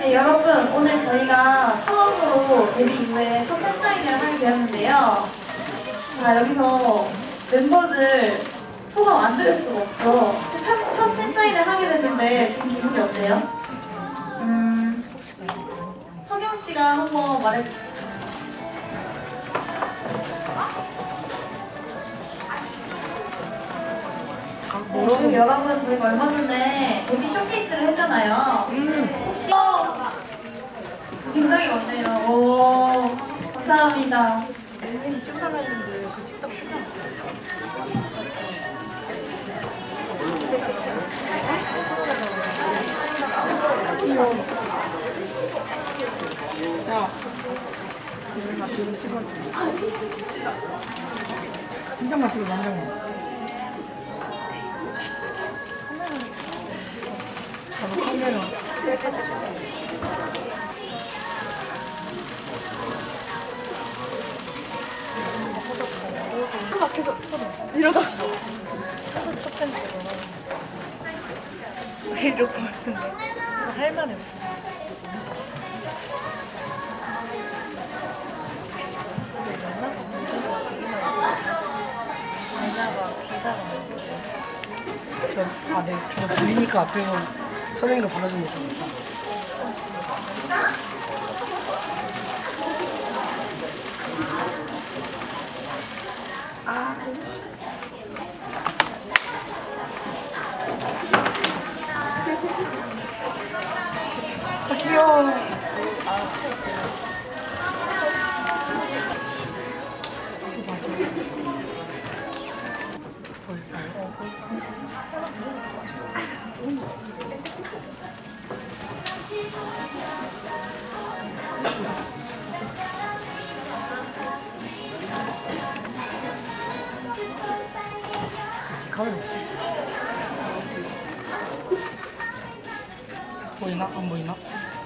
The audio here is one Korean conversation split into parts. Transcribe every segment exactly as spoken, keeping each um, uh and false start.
네, 여러분 오늘 저희가 처음으로 데뷔 이후에 첫 팬사인회를 하게 되었는데요. 자, 여기서 멤버들 소감 안 들을 수가 없죠. 첫, 첫 팬사인회를 하게 됐는데 지금 기분이 어때요? 음, 석영씨가 한번 말해주세요. 네, 그리고 여러분 저희가 얼마 전에 데뷔 쇼케이스를 했잖아요. 음. 혹시 굉장히 많네요. 오, 감사합니다. 엘리님 찍어놨는데 그 찍다 풀자. 야, 나 지금 찍어. 한 장만 찍어, 한 장만. 카메라. 막 계속 서로 이러다 서로 첫 팬들 왜 이럴 것 같은데 할만해 무슨 기사가 기사가 저, 아, 네, 저 보이니까 앞에서 선생님도 받아주면 됩니다. 아, 아 귀여워. 가면 보이나? 안 보이나?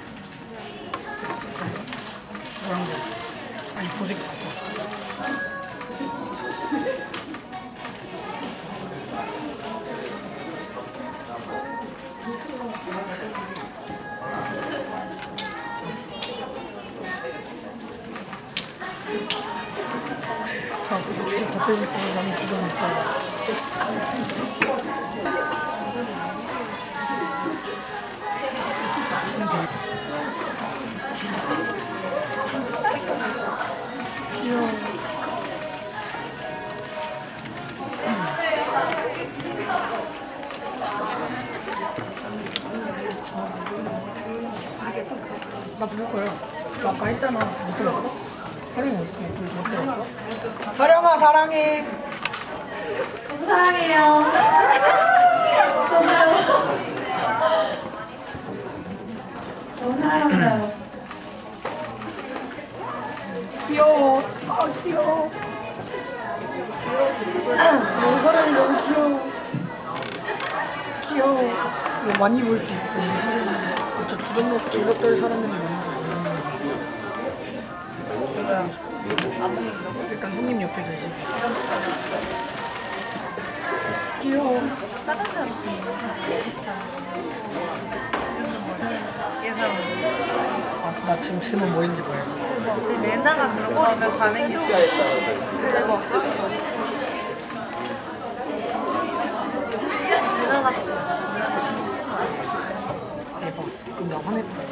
노란 거 아니 보색 자, 그 겉에 있어서 많이 주저니까 귀여워. 나 부를 거야. 나 아까 했잖아. 못 들었어? 사랑이 어떻게 못 들었어? 사령아 사랑해. 너무 사랑해요. 너무 사랑합니다. 귀여워. 아 귀여워. 너무 사랑이 너무 귀여워. 귀여워. 이거 많이 볼 수 있고. 진짜 주전목 죽었던 사람들이 많은 거 같아요. 일단 손님 옆에 계시. 귀여워. 아, 나 지금 채널 뭐인지 봐야지. 내다가 그런 거 하면 반응이 좀 대박. 대박. 그럼 나 화냈다.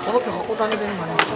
저렇게 갖고 다니야 되는 거 아니야?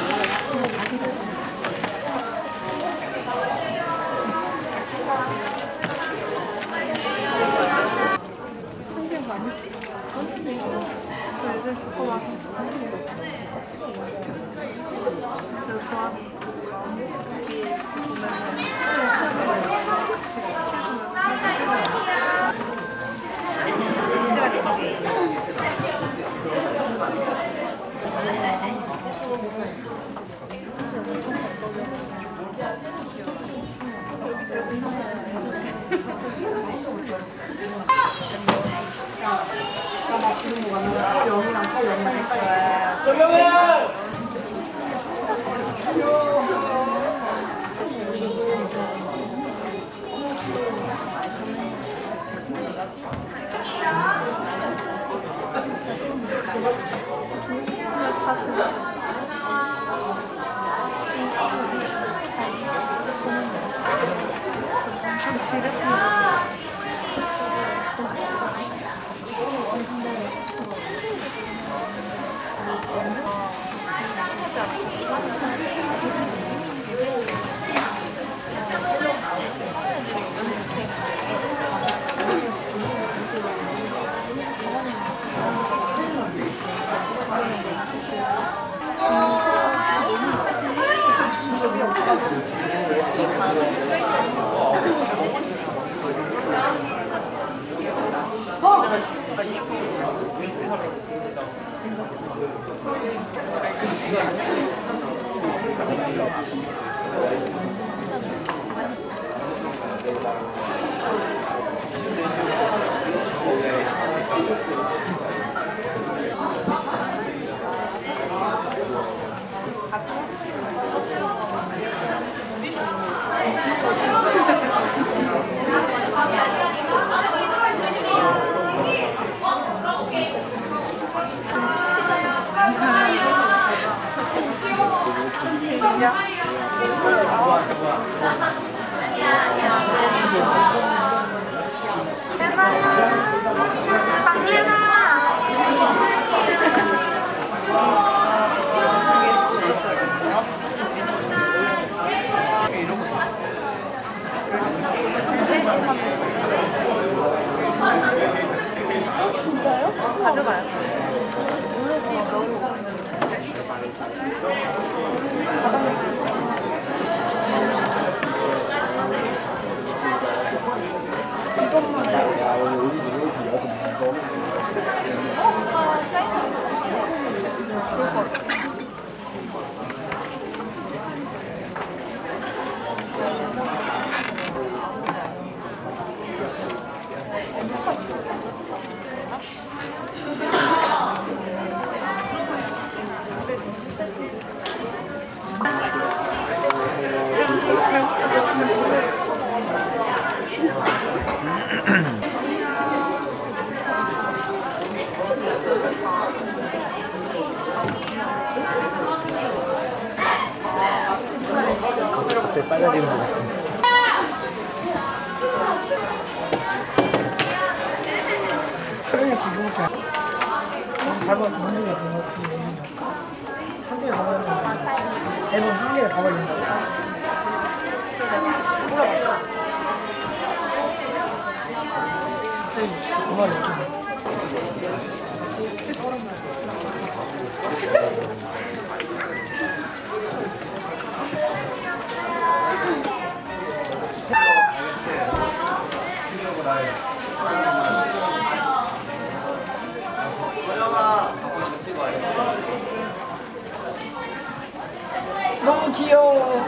갑자기 빨라지는 것 같아. 서른이 궁금해. 밟아 문제가 궁금해. 한 개를 가버리는 앨범 한 개를 가버리는 거야. 물어봤어. 그 말이 없지. 너무 귀여워.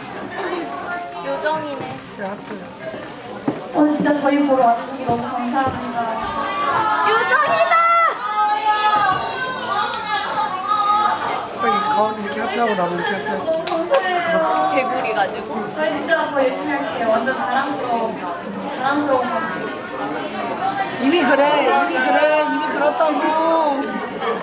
요정이네. 하트. 오늘 진짜 저희 보러 와주셔서 너무 감사합니다. 요정이다! 빨리 가운데 이렇게 하트하고 나도 이렇게 하트하고. 개구리 가지고. 저희 진짜 더 열심히 할게요. 완전 자랑스러운, 자랑스러운 방송. 이미 그래, 이미 그래, 이미 그렇다고.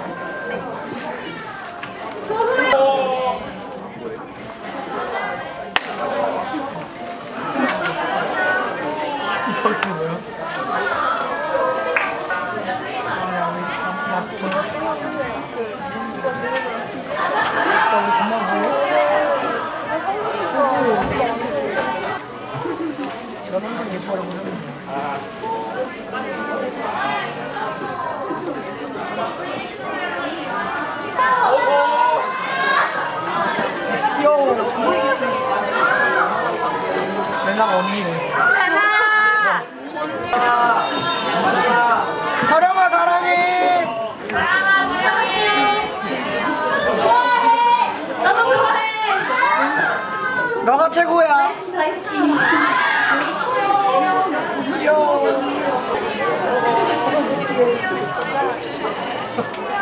이게 뭐야? 아니, 아니, 나, 나, 저. 최고야. 다이스키. 귀여워.